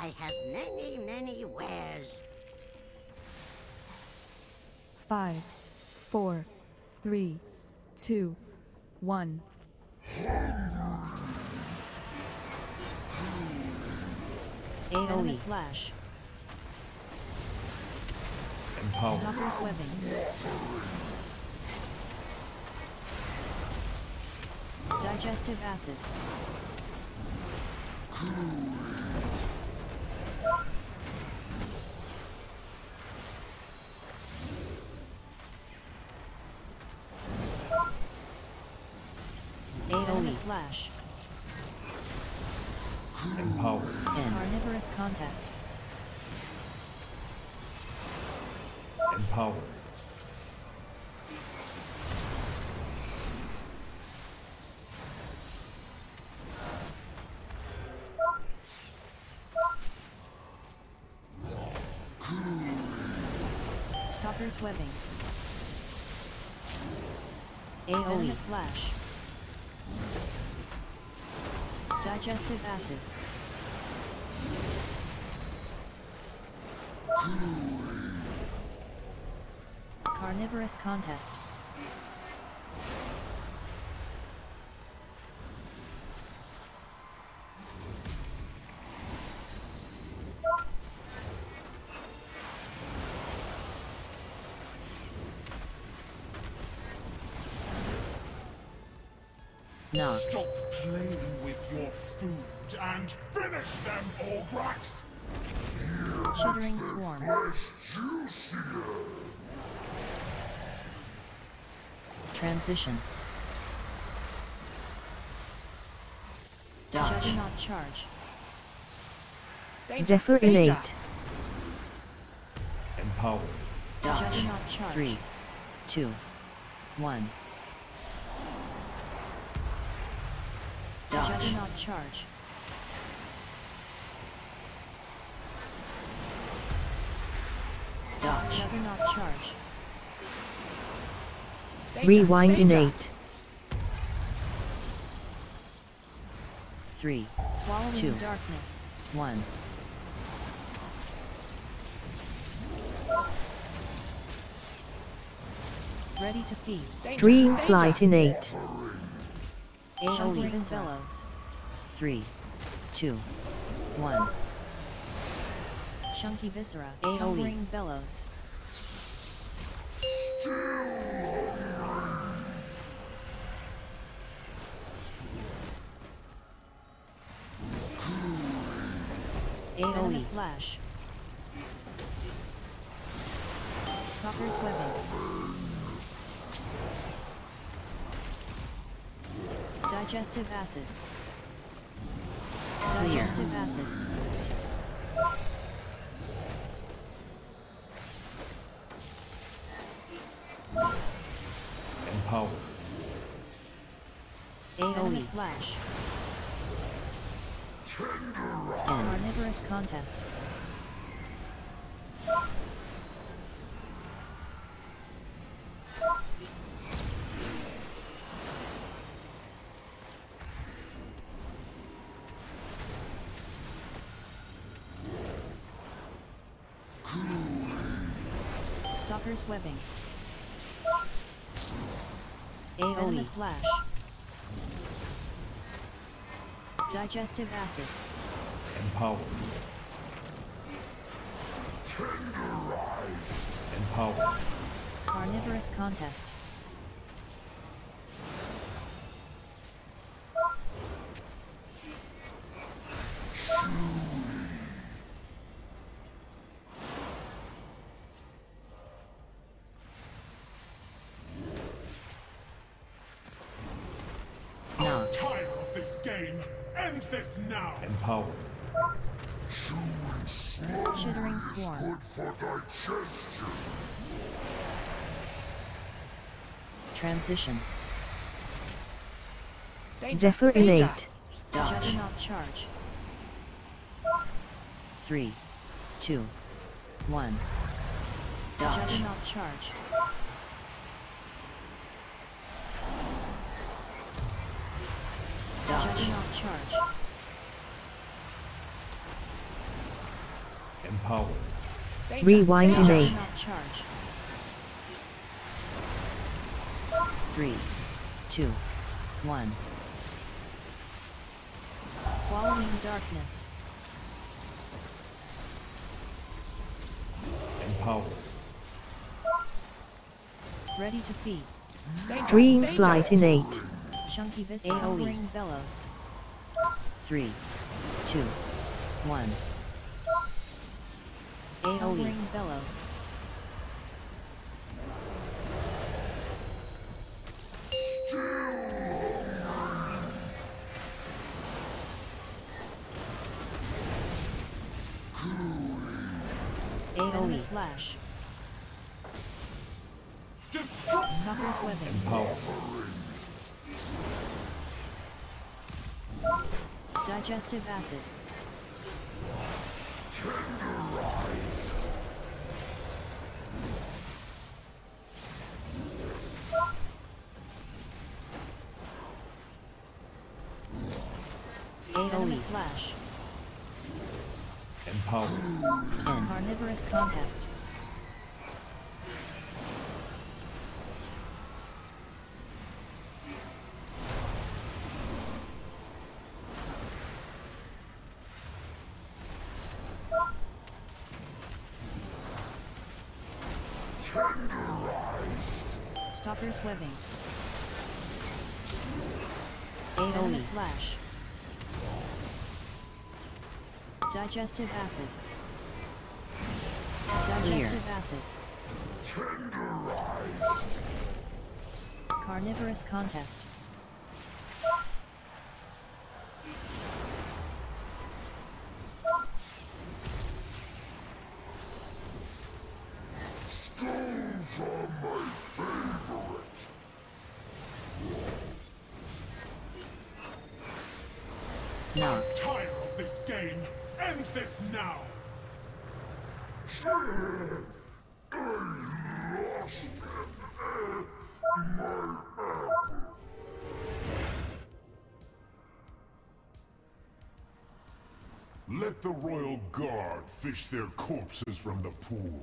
I have many, many wares. 5, 4, 3, 2, 1. AoE slash. Empower. Stalker's webbing. Digestive acid. AoE slash. Empower. Carnivorous contest. Empower. Stalker's webbing. AoE slash. Digestive acid. Carnivorous contest. Knock. Stop playing with your food and finish them, Ulgrax! Shuddering swarm. Transition. Dodge. Juggernaut charge. Zephyr innate. Empower. Dodge. Juggernaut charge. 3, 2, 1. Dodge. Juggernaut charge. Dodge. Juggernaut charge. Rewind innate. 3, swallowing 2, darkness. 1. Ready to feed. Dream flight innate. AoE bellows. 3, 2, 1. Chunky viscera. AoE bellows. AoE slash. Stalker's webbing. Digestive acid. Digestive acid. Empower. AoE slash. Carnivorous contest. Stalker's webbing. AoE slash. Digestive acid. Empower. Empower. Carnivorous contest. I'm tired of this game. End this now. Empower. Shivering swarm. Transition. Zephyr innate. Dodge. Juggernaut charge. 3, 2, 1. Dodge. Juggernaut charge. Dodge. Juggernaut charge. Empower. Rewind Danger. innate. Not charge. 3, 2, 1. Swallowing darkness. Empower. Ready to feed. Dream flight innate. Chunky Vista ring bellows. 3, 2, 1. AOE ring bellows. AOE slash. Stalker's webbing. Empower. Digestive acid. AOE slash. Empower. Carnivorous contest. Stalker's webbing. AOE slash. Digestive acid. Digestive acid. Carnivorous contest. I'm tired of this game. End this now. Let the Royal Guard fish their corpses from the pool.